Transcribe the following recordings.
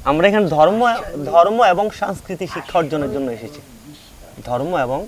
আমরা এখানে ধর্ম এবং সংস্কৃতি শিক্ষা অর্জনের জন্য এসেছি। ধর্ম এবং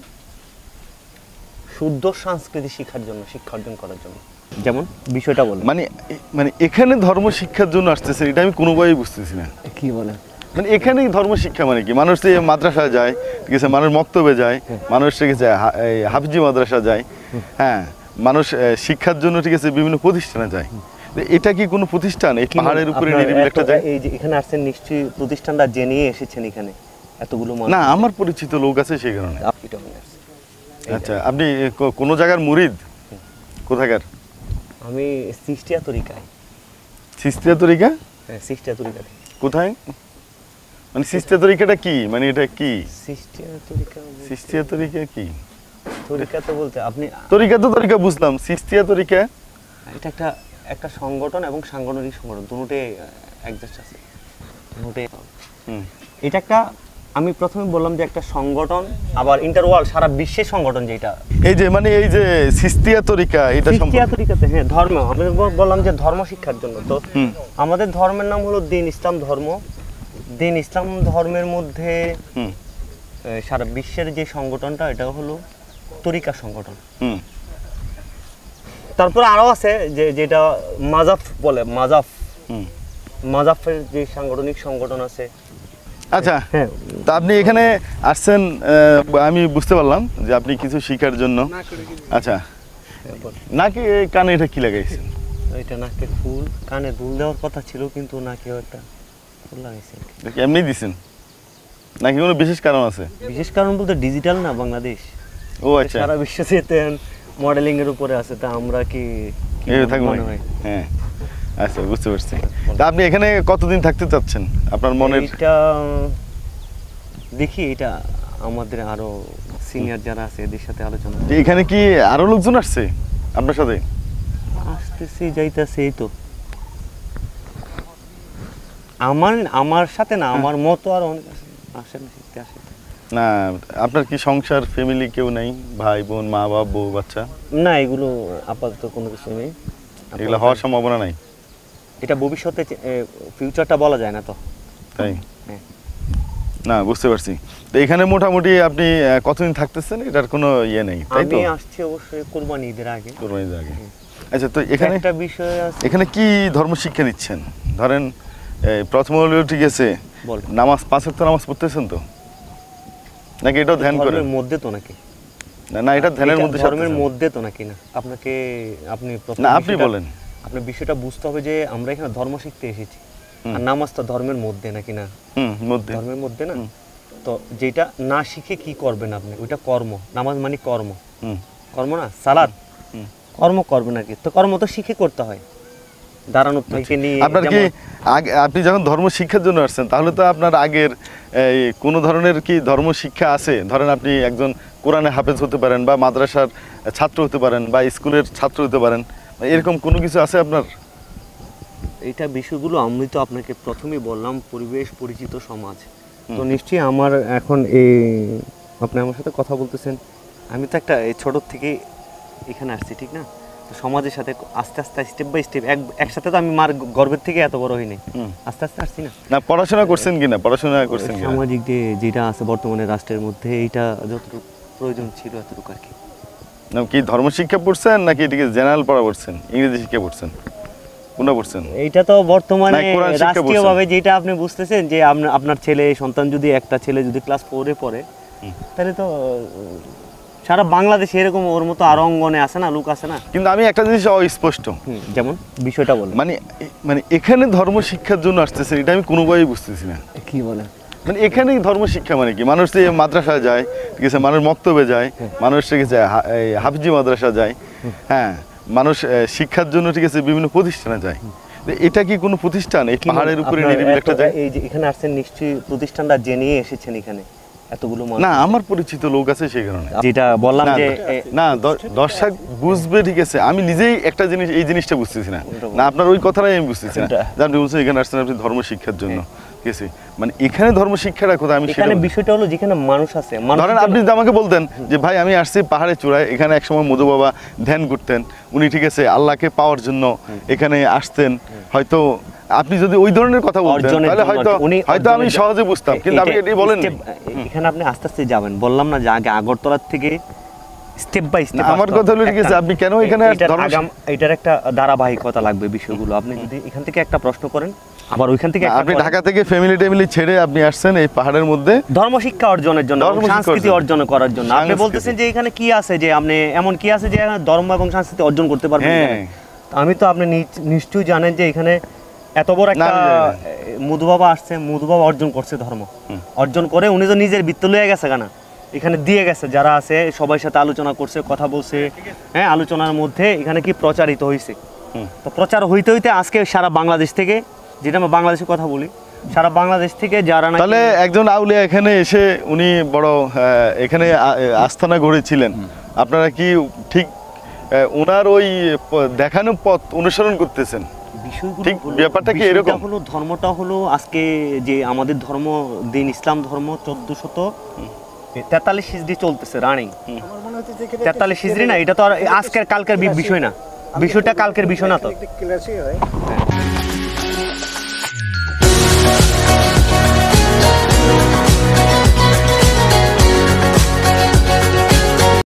শুদ্ধ সংস্কৃতি শিক্ষা অর্জন করার জন্য। যেমন বিষয়টা বলুন। মানে এখানে ধর্ম শিক্ষার জন্য আসতেছে, এটা আমি কোনোভাবেই বুঝতেছি না। কি বলেন? মানে এখানেই ধর্ম শিক্ষা মানে কি? মানুষ মাদ্রাসায় যায়, ঠিক আছে, মানুষ মক্তবে যায়, মানুষ ঠিক আছে হাফিজি মাদ্রাসা যায়, হ্যাঁ, মানুষ শিক্ষার জন্য ঠিক আছে বিভিন্ন প্রতিষ্ঠানে যায়। এটা কি কোনো প্রতিষ্ঠান? এই পাহাড়ের উপরে নিরিবিলি একটা যায়। এই যে এখানে আসছেন নিশ্চয়ই প্রতিষ্ঠানটা জেনে এসেছেন এখানে এতগুলো মানুষ। না, আমার পরিচিত লোক আছে সেই কারণে। আচ্ছা, আপনি কোন জায়গার মুরিদ? কোথাকার? আমি সিস্তিয়া তরিকায়। সিস্তিয়া তরিকা? হ্যাঁ, সিস্তিয়া তরিকা। কোথায়? মানে সিস্তিয়া তরিকাটা কি? মানে এটা কি সিস্তিয়া তরিকা কি? তরিকা তো বলতে আপনি তরিকা বুঝলাম, সিস্তিয়া তরিকা এটা একটা সংগঠন এবং সাংগঠনিক সংগঠন দুটোই অ্যাডজাস্ট আছে। দুটোই এটা একটা, আমি প্রথমে বললাম যে একটা সংগঠন, আবার ইন্টারওয়ার্ল্ড সারা বিশ্বের সংগঠন যেটা। এই যে সিস্তিয়া তরিকা, এটা সিস্তিয়া তরিকাতে হ্যাঁ ধর্ম, আমি বললাম যে ধর্ম শিক্ষার জন্য। তো আমাদের ধর্মের নাম হলো দ্বীন ইসলাম ধর্ম। দ্বীন ইসলাম ধর্মের মধ্যে সারা বিশ্বের যে সংগঠনটা এটা হলো তরিকা সংগঠন। তারপরে আরো আছে যেটা মাজাফ বলে, মাজাফের যে সাংগঠনিক সংগঠন আছে। আচ্ছা, তা আপনি এখানে আসছেন, আমি বুঝতে পারলাম যে আপনি কিছু শিখার জন্য। আচ্ছা, নাকি কানে এটা কি লাগাইছেন? এটা নাকে ফুল, কানে দুল দেওয়ার কথা ছিল কিন্তু নাকেও একটা ফুল লাগাইছেন। এমনি দিছেন নাকি কোনো বিশেষ কারণ আছে? বিশেষ কারণ বলতে ডিজিটাল না বাংলাদেশ। ও আচ্ছা, সারা বিশ্বতে মডেলিং এর উপরে আছে, তা আমরা কি মনে হয়? হ্যাঁ, আচ্ছা, বুঝতে পারছি। তা আপনি এখানে কতদিন থাকতে চাচ্ছেন? আপনার মনের এটা দেখি, এটা আমাদের আরো সিনিয়র যারা আছে এদের সাথে আলোচনা। এখানে কি আরো লোকজন আসছে আপনার সাথে? আসতেছি যাইতেছে, এই তো আমার সাথে না, আমার মতো আর অনেক আসে না। আপনার কি সংসার, ফ্যামিলি কেউ নেই? ভাই বোন, মা বাবা, বউ বাচ্চা? না, এগুলো আপাতত কোনো কিছু নেই। এগুলো হওয়ার সম্ভাবনা নাই? এটা ভবিষ্যতে, ফিউচারটা বলা যায় না তো। তাই না, বুঝতে পারছি। তো এখানে মোটামুটি আপনি কতদিন থাকতেছেন এটার কোনো ইয়ে নেই, তাই তো? আমি আসছি অবশ্যই কুরবানি ঈদের আগে। আচ্ছা, তো এখানে একটা বিষয় আছে, এখানে কি ধর্ম শিক্ষা দিচ্ছেন? ধরেন প্রথম হলো ঠিক আছে, নামাজ, 5 ওয়াক্ত নামাজ পড়তেছেন তো, নাকি এটাও ধ্যান করেন? ধর্মের মধ্যে তো নাকি? না, এটা ধ্যানের মধ্যে, ধর্মের মধ্যে তো নাকি? না, আপনি বলেন। আপনার বিষয়টা বুঝতে হবে যে আমরা এখানে ধর্ম শিখতে এসেছি, আর নামাজ তো ধর্মের মধ্যে নাকি? না, ধর্মের মধ্যে না। তো যেটা না শিখে কি করবেন আপনি? ওইটা কর্ম। নামাজ মানে কর্ম, কর্ম না? সালাত কর্ম করবেন নাকি? তো কর্ম তো শিখে করতে হয়। দাঁড়ানো থেকে নিয়ে আপনার কি আপনি যখন ধর্ম শিক্ষার জন্য আসছেন, তাহলে তো আপনার আগের কোন ধরনের কি ধর্ম শিক্ষা আছে? ধরেন আপনি একজন কোরআনে হাফেজ হতে পারেন, বা মাদ্রাসার ছাত্র হতে পারেন, বা স্কুলের ছাত্র হতে পারেন, এরকম কোনো কিছু আছে আপনার? এইটা বিষয়গুলো আমি তো আপনাকে প্রথমেই বললাম, পরিবেশ, পরিচিত সমাজ। তো নিশ্চয়ই আমার এখন আপনি আমার সাথে কথা বলতেছেন, আমি তো একটা ছোট থেকে এখানে আসছি, ঠিক না? তো সমাজের সাথে আস্তে আস্তে, স্টেপ বাই স্টেপ, একসাথে তো আমি মার গর্ভের থেকে এত বড় হইনি, আস্তে আস্তে আসছি না। না, পড়াশোনা করছেন কিনা? পড়াশোনা করছেন কিনা? সামাজিক যেটা আছে বর্তমানে রাষ্ট্রের মধ্যে, এইটা যতটুকু প্রয়োজন ছিল এতটুকু আর কি। না, কি ধর্ম শিক্ষা পড়ছেন নাকি এদিকে জেনারেল পড়া পড়ছেন, ইংরেজি শিক্ষা পড়ছেন, কোনটা পড়ছেন? এইটা তো বর্তমানে রাষ্ট্রীয়ভাবে যেটা আপনি বুঝতেছেন যে আপনার ছেলে সন্তান যদি, একটা ছেলে যদি ক্লাস 4-এ পড়ে, তাহলে তো সারা বাংলাদেশে এরকম ওর মতো আরো অঙ্গনে আছে না, লোক আছে না। কিন্তু আমি একটা জিনিস অস্পষ্ট, যেমন বিষয়টা বলেন। মানে এখানে ধর্ম শিক্ষার জন্য আসতেছে, এটা আমি কোনোভাবেই বুঝতেছি না। কি বলেন? মানে এখানেই ধর্ম শিক্ষা মানে কি? মানুষ মাদ্রাসায় যায়, ঠিক আছে, মানুষ মক্তবে যায়, মানুষ ঠিক আছে হাফিজি মাদ্রাসা যায়, হ্যাঁ, মানুষ শিক্ষার জন্য ঠিক আছে বিভিন্ন প্রতিষ্ঠানে যায়। এটা কি কোনো প্রতিষ্ঠান? এই পাহাড়ের উপরে নিরিবিলি একটা যায়। এই যে এখানে আসছেন নিশ্চয়ই প্রতিষ্ঠানটা জেনে এসেছেন এখানে এতগুলো মানুষ। না, আমার পরিচিত লোক আছে সেই কারণে। যেটা বললাম যে না, দর্শক বুঝবে, ঠিক আছে, আমি নিজেই একটা জিনিস, এই জিনিসটা বুঝতেছি না। না, আপনার ওই কথাটাই আমি বুঝতেছি না। আপনি বলছেন এখানে আসছেন আপনি ধর্ম শিক্ষার জন্য, ঠিক আছে, মানে এখানে ধর্ম শিক্ষাটা কোথায় আমি এখানে বিষয়টা হলো যেখানে মানুষ আছে, ধরেন আপনি যদি আমাকে বলতেন যে ভাই আমি আসছি পাহাড়ে চূড়ায়, এখানে একসময় মধু বাবা ধ্যান করতেন, উনি ঠিক আছে আল্লাহকে পাওয়ার জন্য এখানে আসতেন, হয়তো আপনি যদি ওই ধরনের কথা বলতেন তাহলে হয়তো আমি সহজে বুঝতাম, কিন্তু আপনি এটাই বলেন। এখানে আপনি আস্তে আস্তে যাবেন, বললাম না যে আগে আগরতলার থেকে স্টেপ বাই স্টেপ। আমার কথা হলো ঠিক আছে, আপনি কেন এখানে এটার একটা ধারাবাহিকতা লাগবে বিষয়গুলো। আপনি যদি এখান থেকে একটা প্রশ্ন করেন, আবার ওইখান থেকে আপনি ঢাকা থেকে ফ্যামিলি টেমিলি ছেড়ে আপনি আসছেন এই পাহাড়ের মধ্যে ধর্ম শিক্ষা অর্জনের জন্য, সংস্কৃতি অর্জন করার জন্য। আপনি বলতেছেন যে এখানে কি আছে, যে আপনি এমন কি আছে যে ধর্ম এবং সংস্কৃতি অর্জন করতে পারবেন। আমি তো আপনি নিশ্চয়ই জানেন যে এখানে এত বড় একটা মধু বাবা আসছে, মধু বাবা অর্জন করছে ধর্ম, অর্জন করে উনি তো নিজের বৃত্ত লয়ে গেছে কেনা, এখানে দিয়ে গেছে, যারা আছে সবার সাথে আলোচনা করছে, কথা বলছে, হ্যাঁ, আলোচনার মধ্যে এখানে কি প্রচারিত হয়েছে। তো প্রচার হইতে হইতে আজকে সারা বাংলাদেশ থেকে, যেটা আমরা বাংলাদেশের কথা বলি, সারা বাংলাদেশ থেকে যারা, তাহলে একজন আউলিয়া এখানে এসে উনি বড় এখানে আস্থানা গড়েছিলেন, আপনারা কি ঠিক ওনার ওই দেখানো পথ অনুসরণ করতেছেন? ঠিক ব্যাপারটা কি এরকম হলো, ধর্মটা হলো আজকে যে আমাদের ধর্ম, দিন ইসলাম ধর্ম 1443 হিজরি চলতেছে, রানিং 43 হিজরি না, এটা তো আর আজকের কালকের বিষয় না, বিষয়টা কালকের বিষয় না তো।